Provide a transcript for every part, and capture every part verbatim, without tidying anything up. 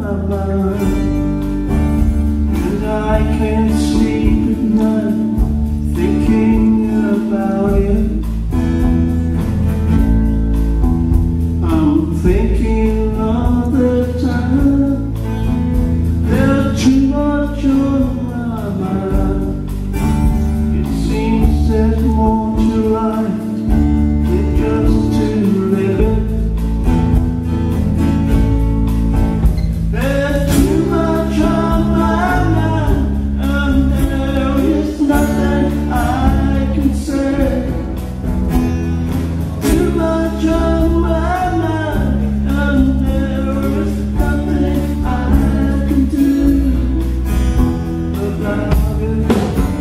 my mind, and I can't sleep at night thinking about you. I'm thinking all the time, there's too much on my mind. It seems there's more to life than just to live it. There's too much on my mind, and there is nothing I can say. Too much on my mind, and there is nothing I can do about it.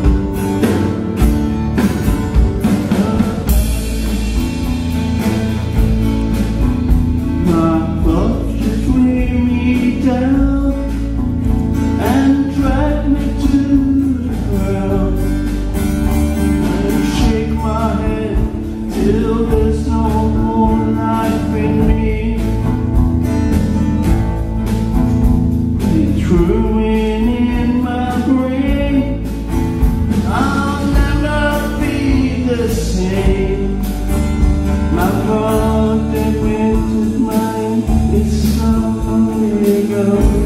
My thoughts just weigh me down and drag me to the ground, and shake my head till there's no more life in me. They threw me in my brain, I'll never be the same. My God, that went with mine is so long ago.